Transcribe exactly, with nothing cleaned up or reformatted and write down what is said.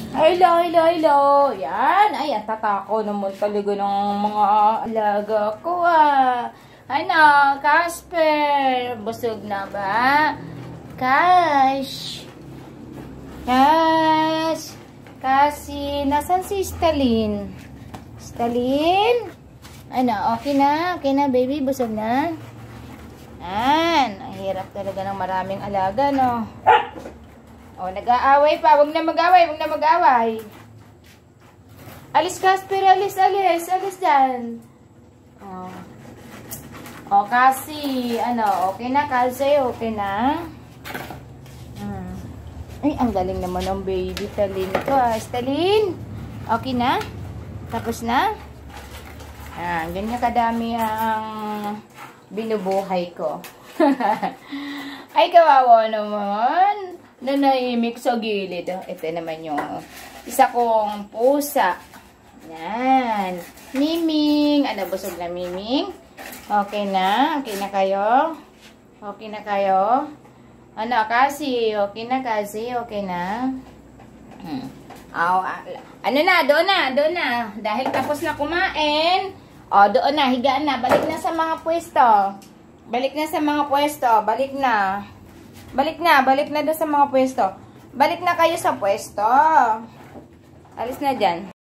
Hello, hello, hello. Yan. Ay, ang tatako naman talaga ng mga alaga ko ah. Ano, Casper? Busog na ba? Cash. Cash. Kasi, nasan si Stalin? Stalin? Ano, okay na? Okay na, baby? Busog na? Yan. Ang hirap talaga ng maraming alaga, no? O, nag-aaway pa. Huwag na mag-away. Huwag na mag-away. Alis, Casper. Alis, alis. Alis dyan. O. O, kasi, ano, okay na, kasi, okay na. Hmm. Ay, ang galing naman ng baby. Stalin ko, ah. Stalin. Okay na? Tapos na? Ah, ganyan kadami ang binubuhay ko. Ay, kawawa naman. Nanahimik sa gilid. Ito naman yung isa kong pusa. Yan. Miming. Ano, busog na Miming? Okay na? Okay na kayo? Okay na kayo? Ano, kasi? Okay na kasi? Okay na? Hmm. Oh, ano na? Doon na. Doon na. Dahil tapos na kumain. O, doon na. Higaan na. Balik na sa mga pwesto. Balik na sa mga pwesto. Balik na. Balik na. Balik na doon sa mga pwesto. Balik na kayo sa pwesto. Alis na dyan.